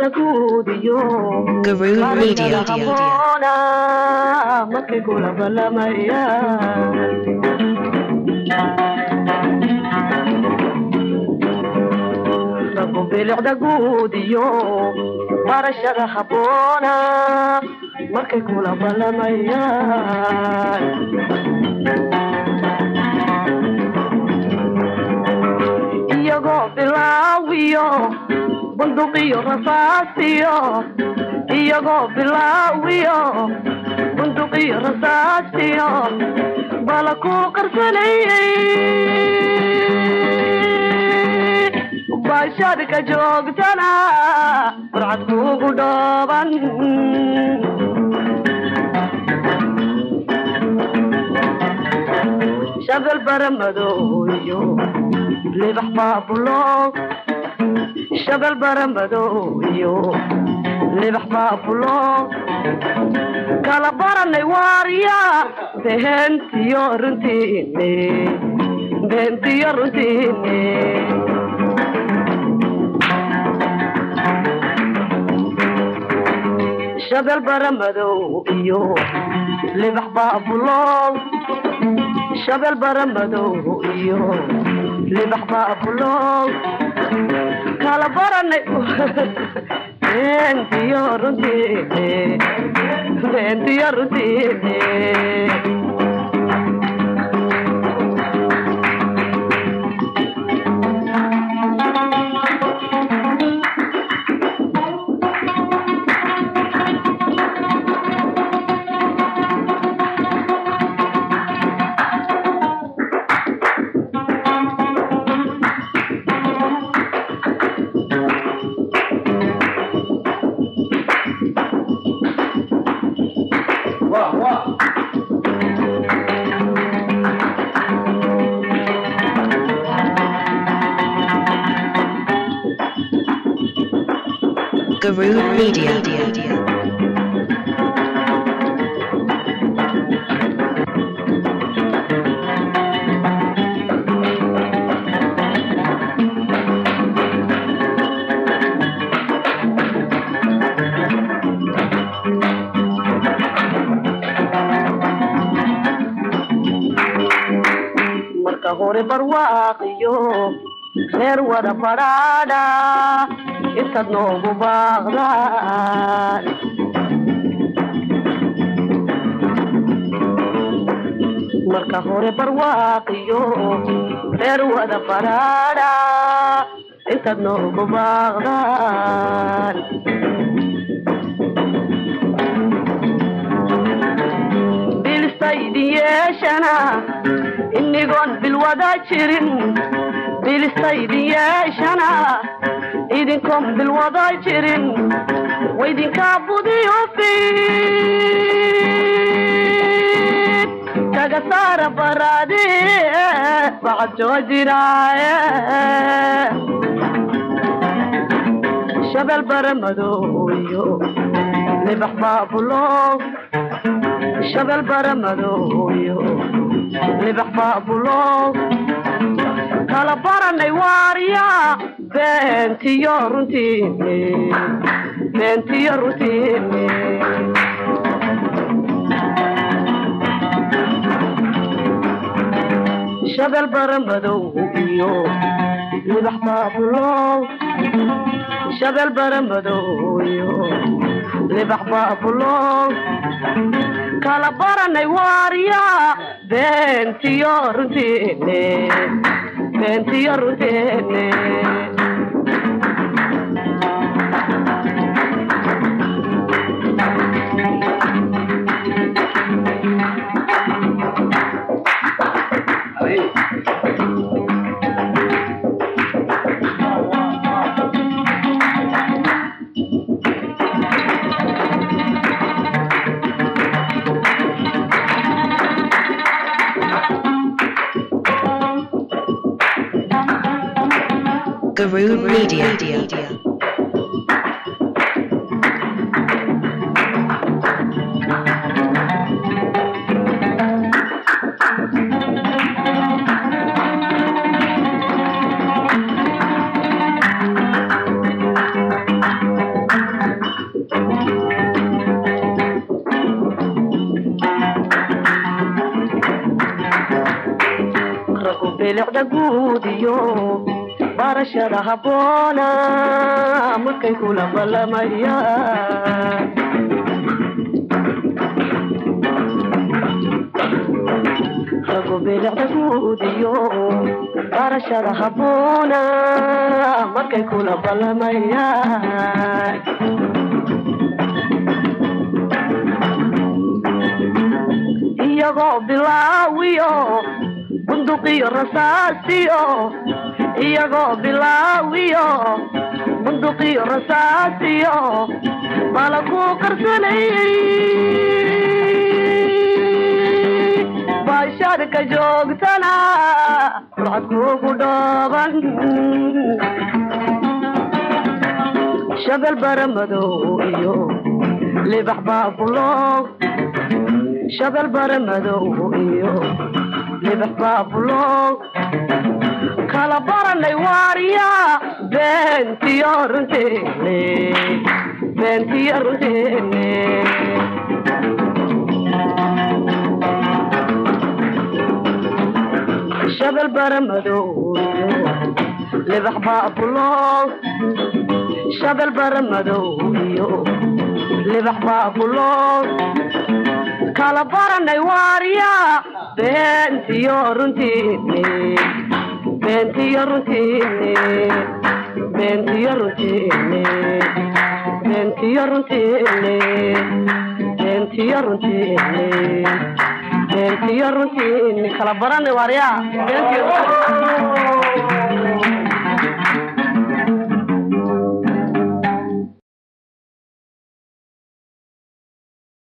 Media. bilicda guud iyo barashada habboona markay kula balamayaan iyagoo bilaawiyo bunduqiyo rasaasiyo iyagoo bilaawiyo bunduqiyo rasaasiyo bala ku qarsanayay bashadka joogtana farxad kugu dhooban shabel baramadooyo libax baabulo shabel baramadooyo libax baabulo kala baranay waarya beentiyo runtiine shabel baramadoow iyo libax baabulo shabel baramadoow iyo libax baabulo kala baranay beentiyo runtiine Guru Media. marka hore barwaaqiyo reer wada fadhaadha intaad noogu baaqdaan marka hore barwaaqiyo reer wada fadhaadha intaad noogu baaqdaan bilistaydi yeeshana inigoon bilwada jirin bilistaydi yeeshana idinkoon bilwada jirin waydinkaa budiyo fiid kaga saara baraadi bacad joojinaaye shabel baramadooyo libax baabulo shabel baramadooyo libax baabulo kala baranay waarya beentiyo runtiine shabel baramadoow iyo libax baabulo shabel baramadoow iyo libax baabulo kala baranay waarya beentiyo runtiine Guru Media. bilicda guud iyo barashada habboona markay kula balamayaan rago bilicda guud iyo barashada habboona markay kula balamayaan iyagoo bilaawiyo bunduqiyo rasaasiyo iyagoo bilaawiyo bunduqiyo rasaasiyo bala ku qarsanayay baashadka joogtana lacag kugu dhooban shabel baramadow iyo libax baabuloog shabel baramadow iyo libax baabuloog kala baranay waariya beentiyo runteene shabel baramadow iyo libax baabuloog shabel baramadow iyo libax baabuloog kala baranay waariya beentiyo runteene beentiyo runteene beentiyo runteene beentiyo runteene beentiyo runteene beentiyo runteene kala baranay waariya beentiyo